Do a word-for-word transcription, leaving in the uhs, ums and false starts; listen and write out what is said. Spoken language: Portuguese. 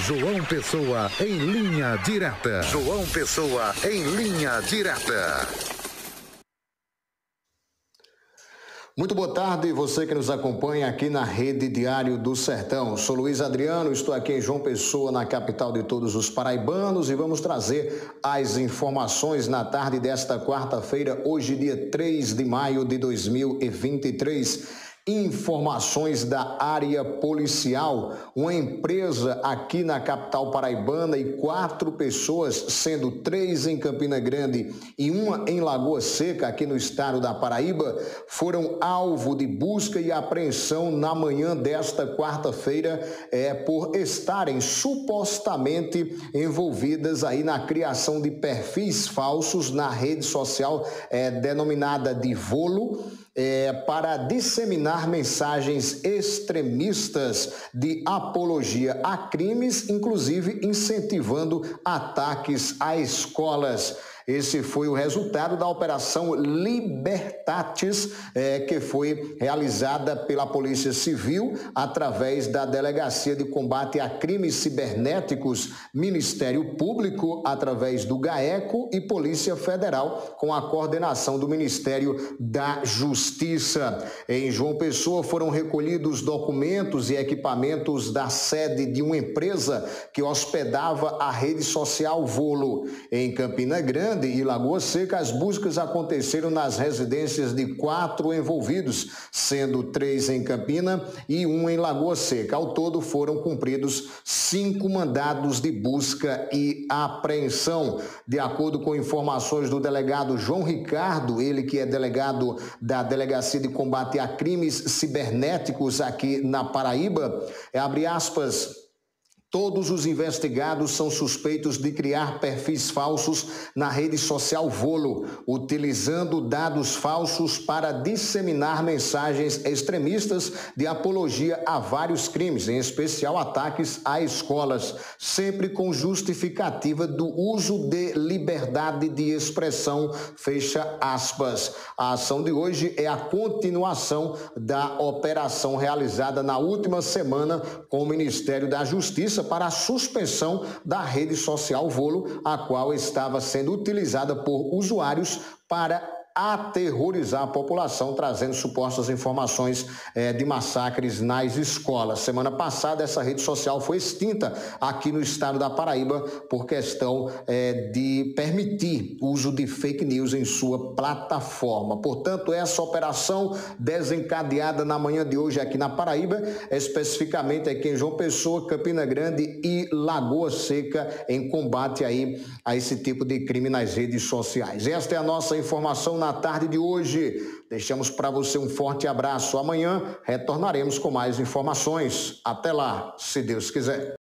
João Pessoa em linha direta. João Pessoa em linha direta. Muito boa tarde, você que nos acompanha aqui na Rede Diário do Sertão. Sou Luiz Adriano, estou aqui em João Pessoa, na capital de todos os paraibanos, e vamos trazer as informações na tarde desta quarta-feira, hoje dia três de maio de dois mil e vinte e três. Informações da área policial. Uma empresa aqui na capital paraibana e quatro pessoas, sendo três em Campina Grande e uma em Lagoa Seca, aqui no estado da Paraíba, foram alvo de busca e apreensão na manhã desta quarta-feira, é, por estarem supostamente envolvidas aí na criação de perfis falsos na rede social é, denominada de Volo, É, para disseminar mensagens extremistas de apologia a crimes, inclusive incentivando ataques a escolas. Esse foi o resultado da Operação Libertatis, é, que foi realizada pela Polícia Civil através da Delegacia de Combate a Crimes Cibernéticos, Ministério Público através do GAECO e Polícia Federal com a coordenação do Ministério da Justiça. Em João Pessoa foram recolhidos documentos e equipamentos da sede de uma empresa que hospedava a rede social Volo. Em Campina Grande e Lagoa Seca, as buscas aconteceram nas residências de quatro envolvidos, sendo três em Campina e um em Lagoa Seca. Ao todo foram cumpridos cinco mandados de busca e apreensão. De acordo com informações do delegado João Ricardo, ele que é delegado da Delegacia de Combate a Crimes Cibernéticos aqui na Paraíba, é, abre aspas, todos os investigados são suspeitos de criar perfis falsos na rede social Volo, utilizando dados falsos para disseminar mensagens extremistas de apologia a vários crimes, em especial ataques a escolas, sempre com justificativa do uso de liberdade de expressão, fecha aspas. A ação de hoje é a continuação da operação realizada na última semana com o Ministério da Justiça para a suspensão da rede social Volo, a qual estava sendo utilizada por usuários para aterrorizar a população, trazendo supostas informações eh, de massacres nas escolas. Semana passada, essa rede social foi extinta aqui no estado da Paraíba por questão eh, de permitir o uso de fake news em sua plataforma. Portanto, essa operação desencadeada na manhã de hoje aqui na Paraíba, especificamente aqui em João Pessoa, Campina Grande e Lagoa Seca, em combate aí a esse tipo de crime nas redes sociais. Esta é a nossa informação na tarde de hoje. Deixamos para você um forte abraço. Amanhã retornaremos com mais informações. Até lá, se Deus quiser.